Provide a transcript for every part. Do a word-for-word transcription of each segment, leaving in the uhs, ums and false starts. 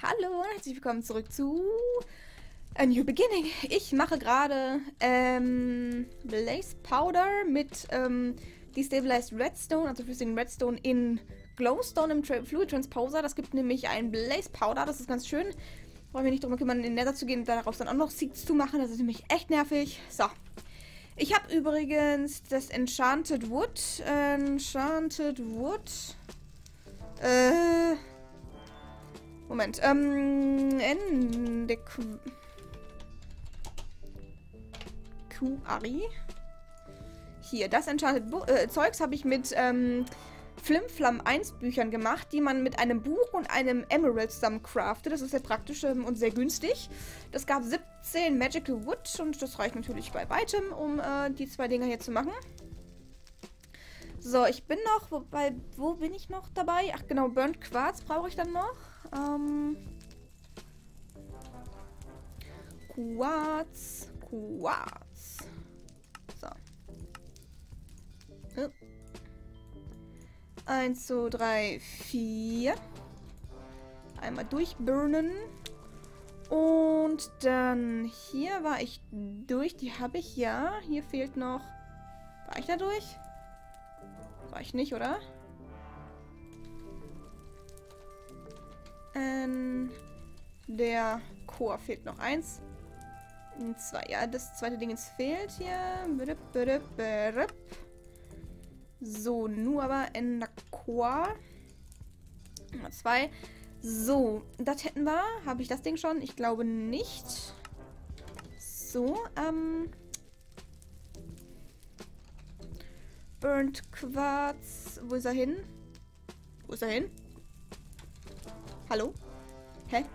Hallo und herzlich willkommen zurück zu A New Beginning. Ich mache gerade ähm, Blaze Powder mit ähm, Destabilized Redstone, also flüssigen Redstone in Glowstone im Tra Fluid Transposer. Das gibt nämlich ein Blaze Powder, das ist ganz schön. Brauche mich nicht darum kümmern, in den Nether zu gehen und daraus dann auch noch Seeds zu machen. Das ist nämlich echt nervig. So. Ich habe übrigens das Enchanted Wood. Enchanted Wood. Äh. Moment. Ähm. Ende. Q-Ari. Hier, das Enchanted Bo äh, Zeugs habe ich mit ähm, Flimflam eins Büchern gemacht, die man mit einem Buch und einem Emerald zusammen craftet. Das ist sehr praktisch ähm, und sehr günstig. Das gab siebzehn Magical Wood und das reicht natürlich bei weitem, um äh, die zwei Dinger hier zu machen. So, ich bin noch, wobei, wo bin ich noch dabei? Ach genau, Burnt Quarz brauche ich dann noch. Ähm, Quarz, Quarz. So. Oh. Eins, zwei, drei, vier. Einmal durchburnen. Und dann hier war ich durch. Die habe ich ja. Hier fehlt noch. War ich da durch? War ich nicht, oder? Ähm, der Chor fehlt noch eins. Zwei. Ja, das zweite Ding fehlt hier. So, nur aber in der Chor. Nummer zwei. So, das hätten wir. Habe ich das Ding schon? Ich glaube nicht. So, ähm. Burnt Quarz. Wo ist er hin? Wo ist er hin? Hallo? Hä?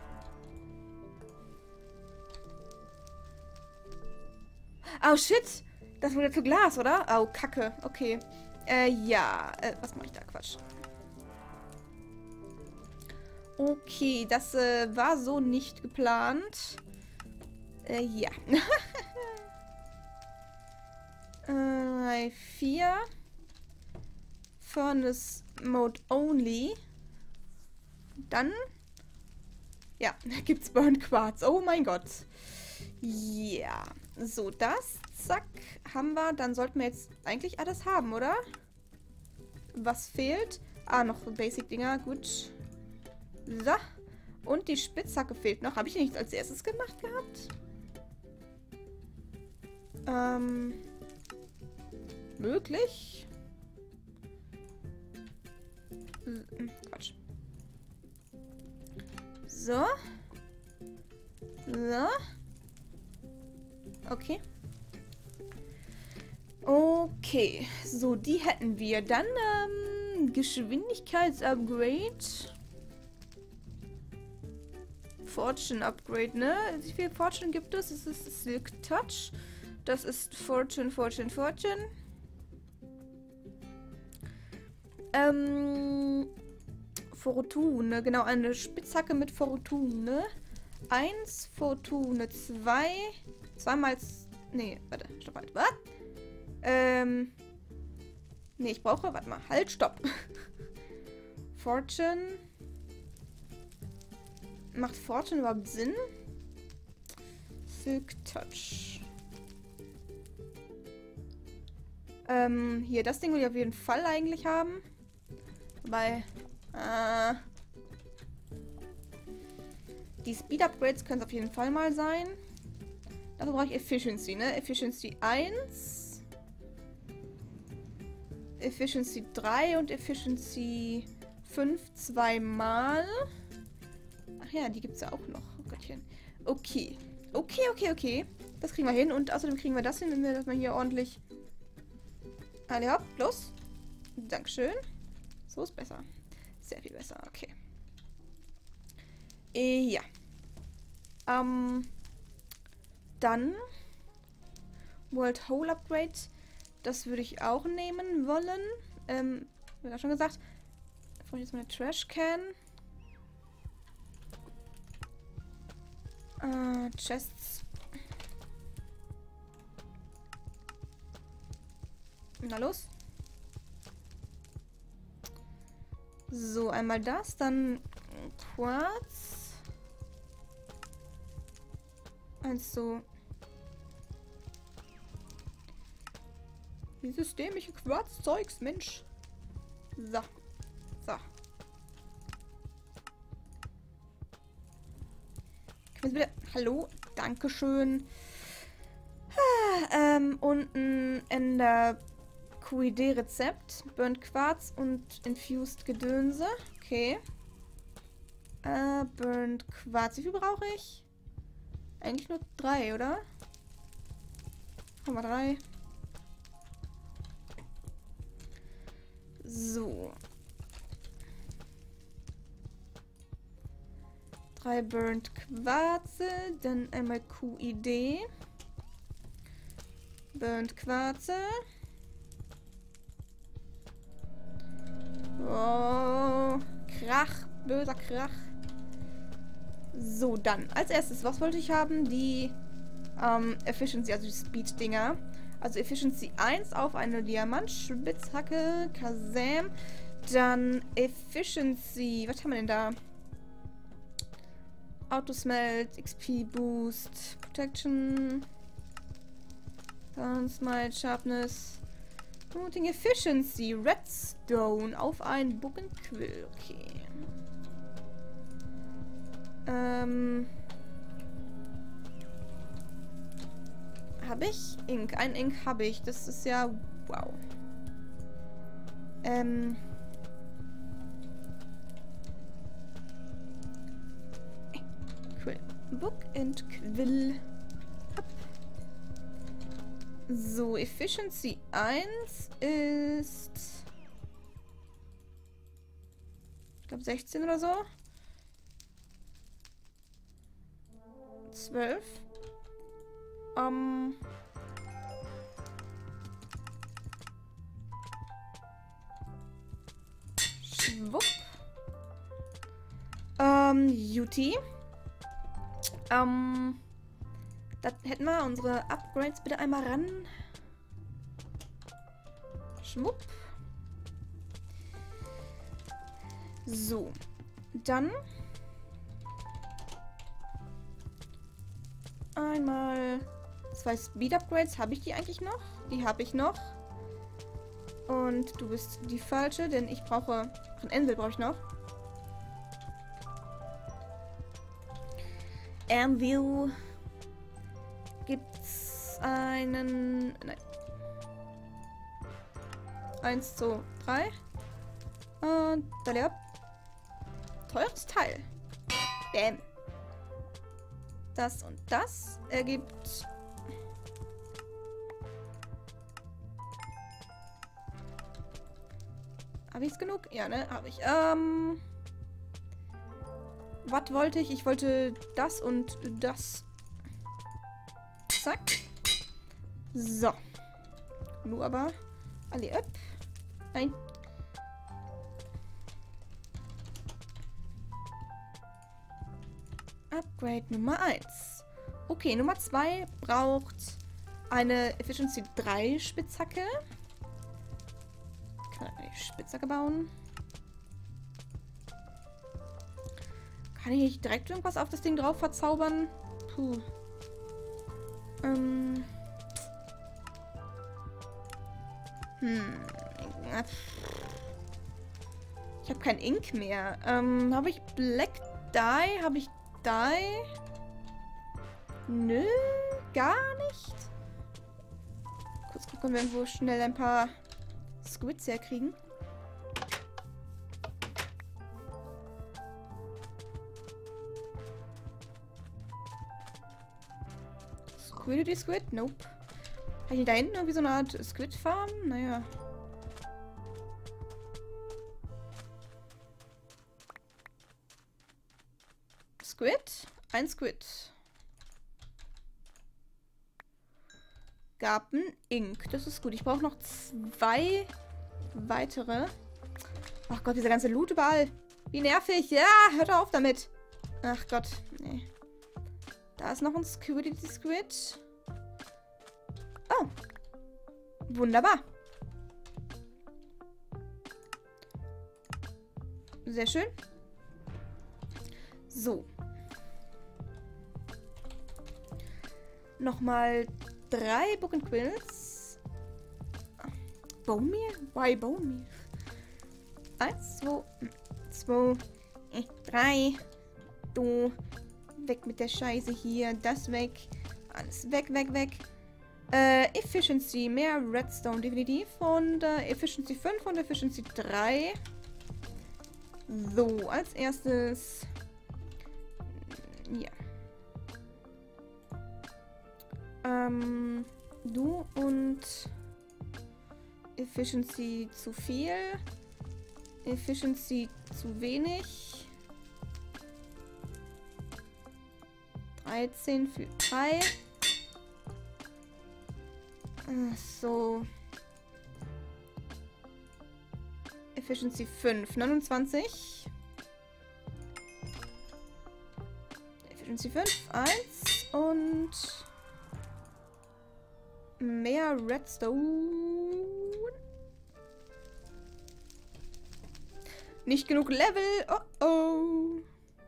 Oh, shit! Das wurde zu Glas, oder? Oh, Kacke. Okay. Äh, ja. Äh, was mache ich da? Quatsch. Okay, das äh, war so nicht geplant. Äh, ja. äh, vier. Furnace Mode Only. Dann. Ja, gibt's Burnt Quarz. Oh mein Gott. Ja. So, das. Zack. Haben wir. Dann sollten wir jetzt eigentlich alles haben, oder? Was fehlt? Ah, noch Basic-Dinger. Gut. So. Und die Spitzhacke fehlt noch. Habe ich nicht als erstes gemacht gehabt? Ähm. Möglich? Quatsch. So. So. Okay. Okay. So, die hätten wir. Dann, ähm, Geschwindigkeitsupgrade. Fortune Upgrade, ne? Wie viel Fortune gibt es? Das ist Silk Touch. Das ist Fortune, Fortune, Fortune. Ähm... Fortune, genau, eine Spitzhacke mit Fortune. Eins, Fortune, zwei. Zweimal. Nee, warte, stopp, halt. Was? Ähm. Nee, ich brauche. Warte mal, halt, stopp. Fortune. Macht Fortune überhaupt Sinn? Silk Touch. Ähm, hier, das Ding will ich auf jeden Fall eigentlich haben. Weil. Äh, die Speed-Upgrades können es auf jeden Fall mal sein. Dafür brauche ich Efficiency, ne? Efficiency eins. Efficiency drei und Efficiency fünf zweimal. Ach ja, die gibt es ja auch noch. Oh Gottchen. Okay. Okay, okay, okay. Das kriegen wir hin. Und außerdem kriegen wir das hin, wenn wir das mal hier ordentlich... Alle hopp, los. Dankeschön. So ist besser. Sehr viel besser, okay. Äh, ja. Ähm, dann World Hole Upgrade. Das würde ich auch nehmen wollen. Ähm, wie gerade schon gesagt. Da brauche ich jetzt mal eine Trash Can. Äh, Chests. Na los. So, einmal das, dann Quarz. eins zu... Dieses dämliche Quarzzeugs, Mensch. So. So. Können wir bitte... Hallo? Dankeschön. Ah, ähm, unten in der Q I D-Rezept. Burnt Quarz und Infused Gedönse. Okay. Äh, Burnt Quarz. Wie viel brauche ich? Eigentlich nur drei, oder? Komma drei. So. Drei Burnt Quarze, dann einmal Q I D. Burnt Quarze. Oh, Krach, böser Krach. So, dann. Als erstes, was wollte ich haben? Die ähm, Efficiency, also die Speed-Dinger. Also Efficiency eins auf eine Diamantspitzhacke. Kazam. Dann Efficiency. Was haben wir denn da? Autosmelt, X P Boost, Protection. Dann Smite, Sharpness. Routing Efficiency. Redstone auf ein Buggenquill. Okay. Ähm. Habe ich? Ink. Ein Ink habe ich. Das ist ja... Wow. Ähm. Cool. Book and Quill. Ab. So, Efficiency eins ist... Ich glaube sechzehn oder so. zwölf. Ähm... Schwupp. Ähm, U T. Ähm... Das hätten wir unsere Upgrades bitte einmal ran. Schwupp. So. Dann... Einmal zwei Speed-Upgrades. Habe ich die eigentlich noch? Die habe ich noch. Und du bist die falsche, denn ich brauche... Von Anvil brauche ich noch. Anvil. Gibt's einen... Nein. Eins, zwei, drei. Und... Da teures Teil. Bäm. Das und das ergibt... Habe ich es genug? Ja, ne? Habe ich. Ähm... Was wollte ich? Ich wollte das und das. Zack. So. Nur aber... Alle ab. Nein. Upgrade Nummer eins. Okay, Nummer zwei braucht eine Efficiency drei Spitzhacke. Kann ich eine Spitzhacke bauen? Kann ich nicht direkt irgendwas auf das Ding drauf verzaubern? Puh. Ähm. Hm. Ich habe kein Ink mehr. Ähm, habe ich Black Dye? Habe ich Dye? Nö, gar nicht. Kurz gucken, wir irgendwo schnell ein paar Squids herkriegen. Squidity Squid? Nope. Habe ich da hinten irgendwie so eine Art Squid Farm? Naja. Squid? Ein Squid. Garten Ink. Das ist gut. Ich brauche noch zwei weitere. Ach Gott, dieser ganze Loot überall. Wie nervig. Ja, hört auf damit. Ach Gott. Nee. Da ist noch ein Squidity Squid. Oh. Wunderbar. Sehr schön. So. Nochmal drei Book and Quills. Bone Meal? Why Bone Meal? Eins, zwei, zwei, äh, drei. Du. Weg mit der Scheiße hier. Das weg. Alles weg, weg, weg. Äh, Efficiency. Mehr Redstone definitiv. Und äh, Efficiency fünf und Efficiency drei. So, als erstes. Ja. Ähm, du und Efficiency zu viel. Efficiency zu wenig. dreizehn für drei. So. Efficiency fünf. neunundzwanzig. Efficiency fünf. eins. Und mehr Redstone. Nicht genug Level. Oh oh.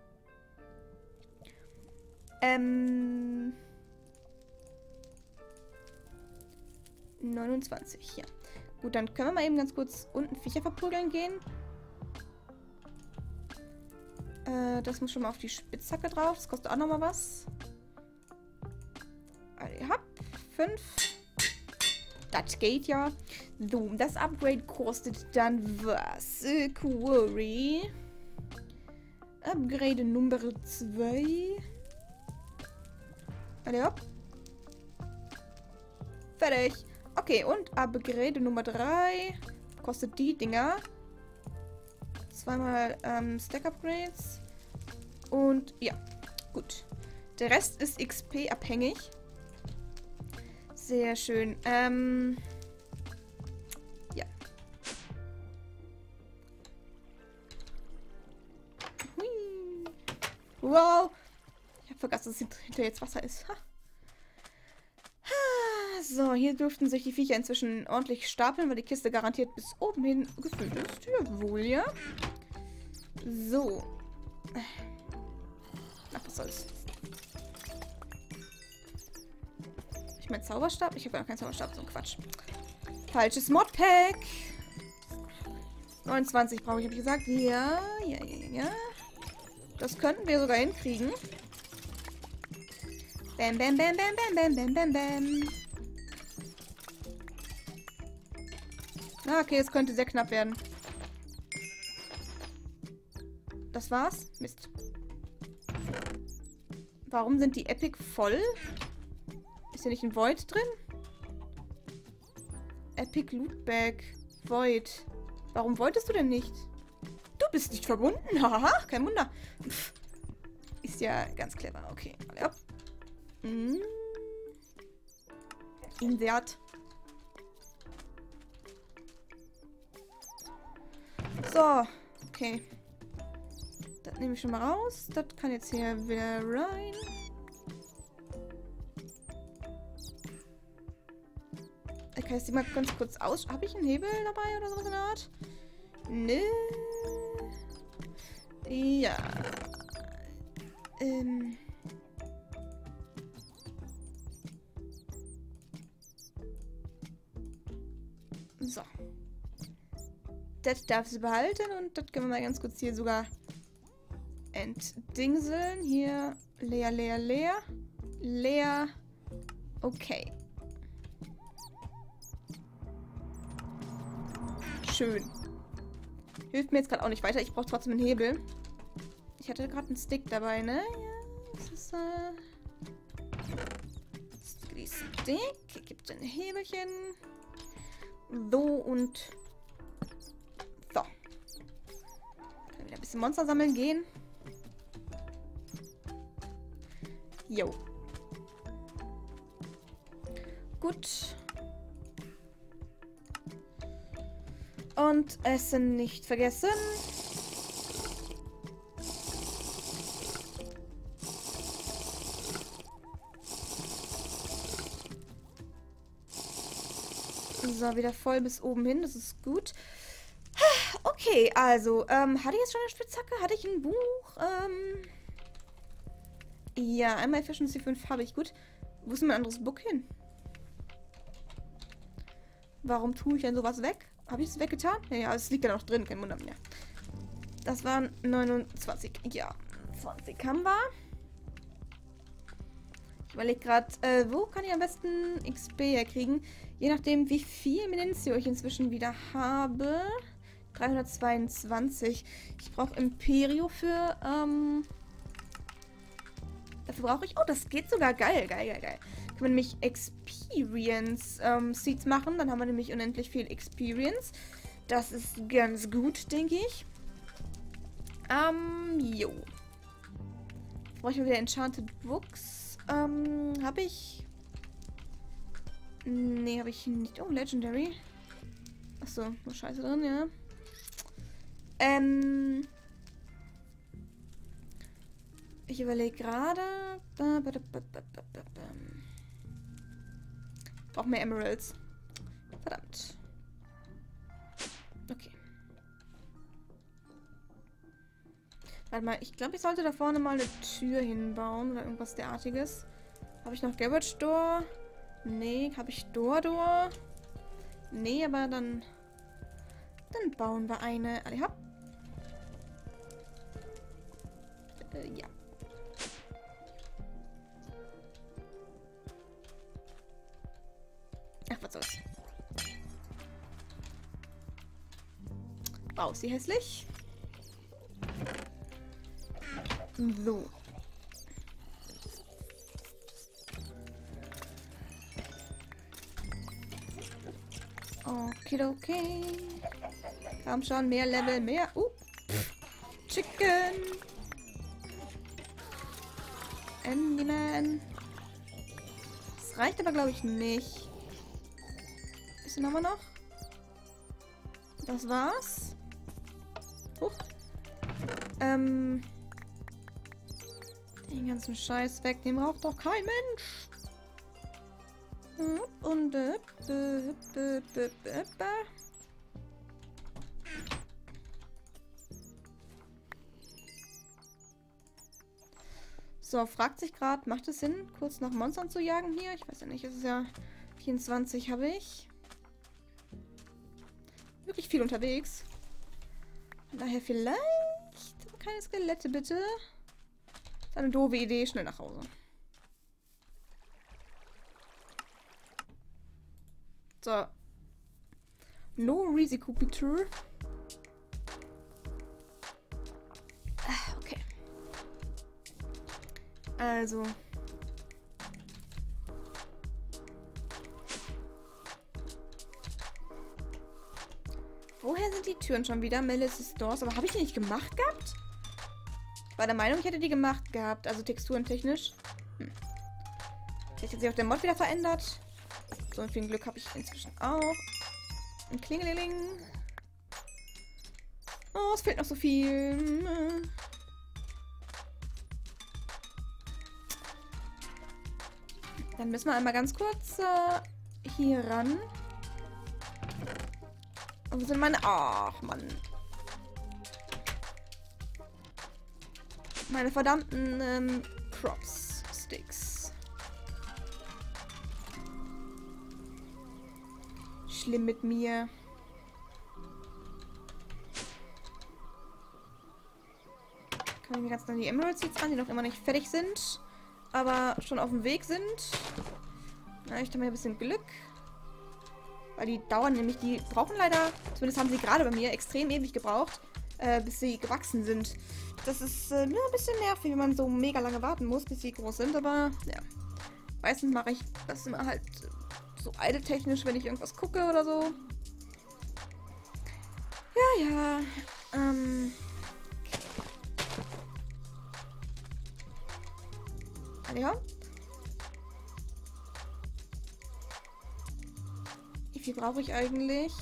Ähm. neunundzwanzig, ja. Gut, dann können wir mal eben ganz kurz unten Viecher verprügeln gehen. Äh, das muss schon mal auf die Spitzhacke drauf. Das kostet auch nochmal was. Also, ihr habt fünf. Das geht ja. So, das Upgrade kostet dann was? Äh, Quarry. Upgrade Nummer zwei. Alle hopp. Fertig. Okay, und Upgrade Nummer drei. Kostet die Dinger. Zweimal ähm, Stack Upgrades. Und ja, gut. Der Rest ist X P abhängig. Sehr schön. Ähm. Ja. Hui. Wow. Ich hab vergessen, dass hinter jetzt Wasser ist. Ha. So, hier dürften sich die Viecher inzwischen ordentlich stapeln, weil die Kiste garantiert bis oben hin gefüllt ist. Jawohl, ja. So. Ach, was soll's. Ich mein Zauberstab? Ich habe ja noch keinen Zauberstab, so ein Quatsch. Falsches Modpack. neunundzwanzig brauche ich, habe ich gesagt. Ja, ja, ja, ja. Das könnten wir sogar hinkriegen. Bam, bam, bam, bam, bam, bam, bam, bam, bam. Ah, okay, es könnte sehr knapp werden. Das war's? Mist. Warum sind die Epic voll? Ist hier nicht ein Void drin? Epic Loot Bag. Void. Warum wolltest du denn nicht? Du bist nicht verbunden. Haha, kein Wunder. Pff. Ist ja ganz clever. Okay, alle ab. Mhm. Insert. So, okay. Das nehme ich schon mal raus. Das kann jetzt hier wieder rein. Ich kann jetzt die mal ganz kurz aus... Habe ich einen Hebel dabei oder sowas in der Art? Nö. Ja. Ähm... So. Das darf sie behalten und das können wir mal ganz kurz hier sogar entdingseln. Hier leer, leer, leer. Leer. Okay. Schön. Hilft mir jetzt gerade auch nicht weiter. Ich brauche trotzdem einen Hebel. Ich hatte gerade einen Stick dabei, ne? Ja, das ist äh... Stick. Gibt ein Hebelchen. So und so. Können wieder ein bisschen Monster sammeln gehen. Jo. Gut. Und Essen nicht vergessen. So, wieder voll bis oben hin. Das ist gut. Okay, also, ähm, hatte ich jetzt schon eine Spitzhacke? Hatte ich ein Buch? Ähm, ja, einmal Efficiency fünf habe ich. Gut. Wo ist mein anderes Book hin? Warum tue ich denn sowas weg? Habe ich es weggetan? Ja, ja, es liegt ja noch drin, kein Wunder mehr. Das waren neunundzwanzig. Ja, zwanzig haben wir. Ich überlege gerade, äh, wo kann ich am besten X P herkriegen? Je nachdem, wie viel Munition ich inzwischen wieder habe. dreihundertzweiundzwanzig. Ich brauche Imperio für, ähm... Dafür brauche ich... Oh, das geht sogar. Geil, geil, geil, geil. Können wir nämlich Experience ähm, Seeds machen. Dann haben wir nämlich unendlich viel Experience. Das ist ganz gut, denke ich. Ähm, jo. Brauche ich mal wieder Enchanted Books. Ähm, habe ich... Nee, habe ich nicht. Oh, Legendary. Achso, nur Scheiße drin, ja. Ähm... Ich überlege gerade. Brauche mehr Emeralds. Verdammt. Okay. Warte mal, ich glaube, ich sollte da vorne mal eine Tür hinbauen oder irgendwas derartiges. Habe ich noch Garage Door? Nee, habe ich Door Door? Nee, aber dann... Dann bauen wir eine. Alle hopp. Äh, ja. Ach, was soll's. Wow, ist sie hässlich? So. Okay, okay. Kam schon, mehr Level, mehr. Uh. Chicken. Endyman. Das reicht aber, glaube ich, nicht. Bisschen haben wir noch. Das war's. Huch. Ähm. Den ganzen Scheiß weg. Den braucht doch kein Mensch. Und äh, äh, äh, äh, äh, äh. So, fragt sich gerade, macht es Sinn, kurz nach Monstern zu jagen hier? Ich weiß ja nicht, es ist ja vierundzwanzig habe ich. Wirklich viel unterwegs. Von daher vielleicht keine Skelette, bitte. Das ist eine doofe Idee, schnell nach Hause. So. No Risiko, bitte. Ah, okay. Also. Woher sind die Türen schon wieder? Melissa's Doors. Aber habe ich die nicht gemacht gehabt? Ich war der Meinung, ich hätte die gemacht gehabt. Also texturentechnisch. Hm. Vielleicht hat sich auch der Mod wieder verändert. So viel Glück habe ich inzwischen auch. Ein Klingeling. Oh, es fehlt noch so viel. Dann müssen wir einmal ganz kurz äh, hier ran. Wo sind meine... Ach, Mann. Meine verdammten ähm, Crops Sticks. Schlimm mit mir. Kann ich mir ganz noch die Emerald Seeds an, die noch immer nicht fertig sind. Aber schon auf dem Weg sind. Na, ich habe mir ein bisschen Glück. Weil die dauern nämlich, die brauchen leider, zumindest haben sie gerade bei mir, extrem ewig gebraucht, äh, bis sie gewachsen sind. Das ist äh, nur ein bisschen nervig, wenn man so mega lange warten muss, bis sie groß sind, aber ja. Meistens mache ich das immer halt so idle-technisch, wenn ich irgendwas gucke oder so. Ja, ja. Ähm. Ja. Wie viel brauche ich eigentlich?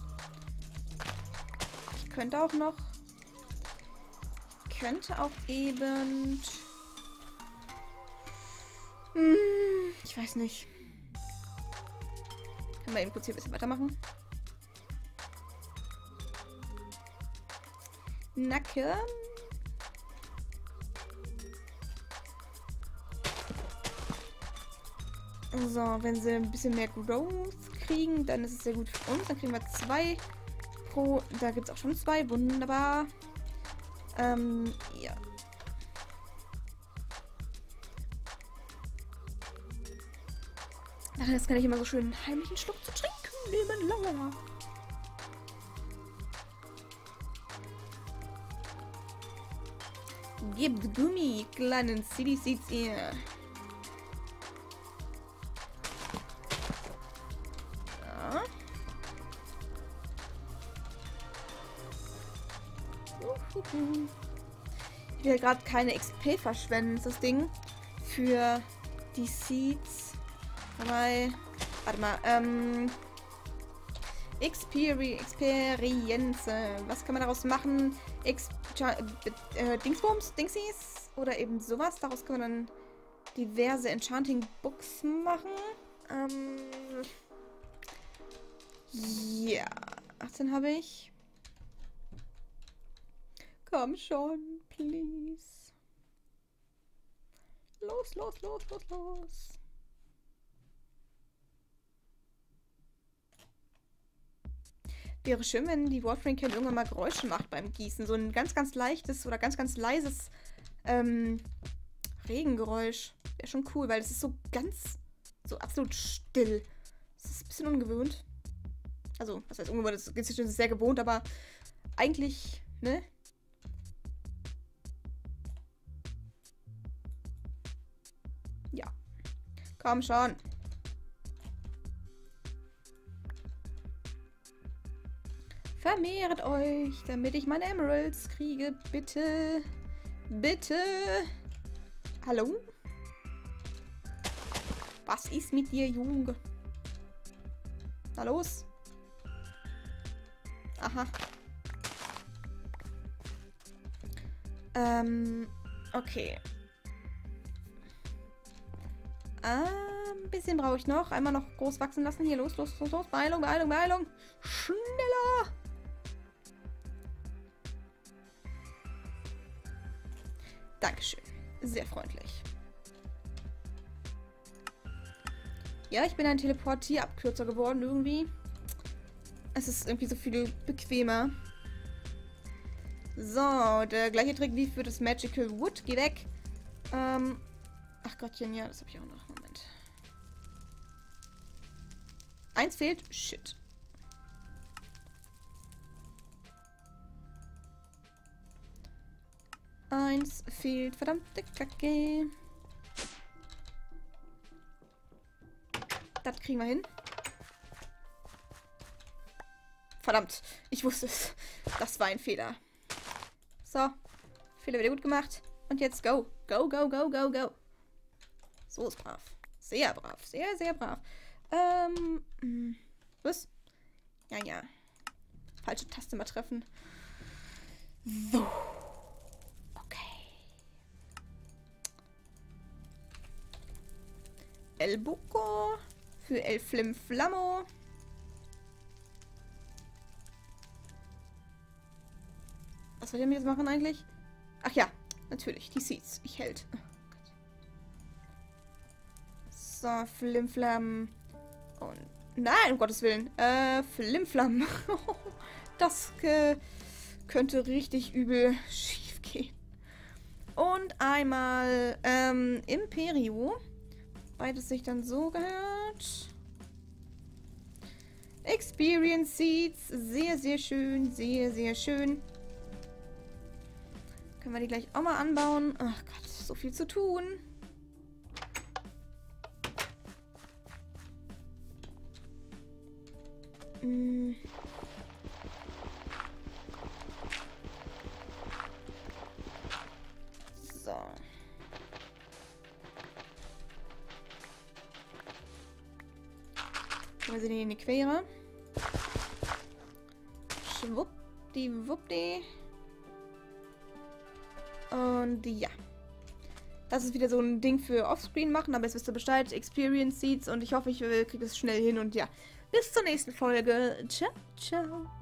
Ich könnte auch noch... Ich könnte auch eben... Hm, ich weiß nicht. Können wir eben kurz hier ein bisschen weitermachen? Nacke. So, wenn sie ein bisschen mehr Growth kriegen, dann ist es sehr gut für uns. Dann kriegen wir zwei pro... Da gibt es auch schon zwei. Wunderbar. Ähm, ja. Ach, jetzt kann ich immer so schön einen heimlichen Schluck zu trinken nehmen. Lala. Gib Gummi, kleinen City Seeds ihr. Ja. Ich will gerade keine X P verschwenden, ist das Ding. Für die Seeds. Wobei. Warte mal, ähm. Experi Experienz. Was kann man daraus machen? Ex äh, Dingsbums, Dingsies oder eben sowas. Daraus kann man dann diverse Enchanting Books machen. Ähm. Ja. achtzehn habe ich. Komm schon, please. Los, los, los, los, los. Wäre schön, wenn die Watering Can irgendwann mal Geräusche macht beim Gießen. So ein ganz, ganz leichtes oder ganz, ganz leises ähm, Regengeräusch. Wäre schon cool, weil es ist so ganz, so absolut still. Das ist ein bisschen ungewohnt. Also, was heißt ungewohnt? Das ist sehr gewohnt, aber eigentlich, ne? Ja. Komm schon. Vermehrt euch, damit ich meine Emeralds kriege. Bitte. Bitte. Hallo? Was ist mit dir, Junge? Na los. Aha. Ähm, okay. Ah, ein bisschen brauche ich noch. Einmal noch groß wachsen lassen. Hier, los, los, los, los. Beeilung, Beeilung, Beeilung. Schneller. Dankeschön. Sehr freundlich. Ja, ich bin ein Teleportierabkürzer geworden irgendwie. Es ist irgendwie so viel bequemer. So, der gleiche Trick wie für das Magical Wood. Geh weg. Ähm, ach Gottchen, ja, das habe ich auch noch. Moment. Eins fehlt. Shit. Eins fehlt. Verdammte Kacke. Das kriegen wir hin. Verdammt, ich wusste es. Das war ein Fehler. So, Fehler wieder gut gemacht. Und jetzt go. Go, go, go, go, go. So ist brav. Sehr brav. Sehr, sehr brav. Ähm, was? Ja, ja. Falsche Taste mal treffen. So. Okay. El Buco für El Flim Flammo. Was will ich jetzt machen eigentlich? Ach ja, natürlich, die Seeds. Ich hält. Oh so, Flimflam. Und nein, um Gottes Willen. Äh, Flimflam. Das äh, könnte richtig übel schief gehen. Und einmal ähm, Imperio. Beides sich dann so gehört. Experience Seeds. Sehr, sehr schön. Sehr, sehr schön. Können wir die gleich auch mal anbauen. Ach Gott, so viel zu tun. Hm. So. Wir sind hier in die Quere. Schwuppdiwuppdi. Und ja. Das ist wieder so ein Ding für Offscreen machen, aber jetzt wisst ihr Bescheid. Experience Seeds und ich hoffe, ich kriege es schnell hin und ja. Bis zur nächsten Folge. Ciao, ciao.